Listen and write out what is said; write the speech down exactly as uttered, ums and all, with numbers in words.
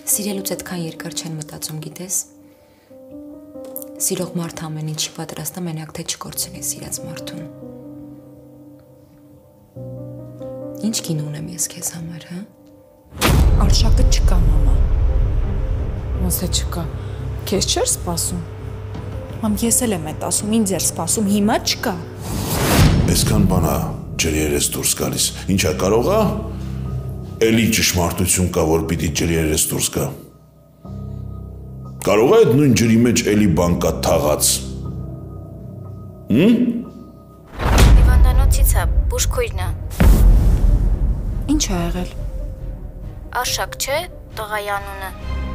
Սիրելուց այդքան երկար չեն մտածում, գիտես։ Սիրող մարդ ամեն ինչի պատրաստ է, մենակ թե չկորցնի սիրած մարդուն։ Ինչ կին ունեմ ես քեզ համար, հա։ Արշակը չկա, մամա։ Ոնց է չկա։ Քեզ չէր սպասում։ Մամ, ես էլ եմ այդ ասում, ինձ էր սպասում, հիմա չկա։ Այսքան բան է ջրի երես դուրս գալիս։ Ինչա կարող է։ Էլի ճշմարտություն կա, որ պիտի ջրի երես դուրս գա։ Կարող է այդ նույն ջրի մեջ էլի բան կա թաղած։ Հմ։ Հիվանդանոցից է, բուժքույրն է։ Ինչ ա եղել։ Արշակ չէ, տղայի անունը։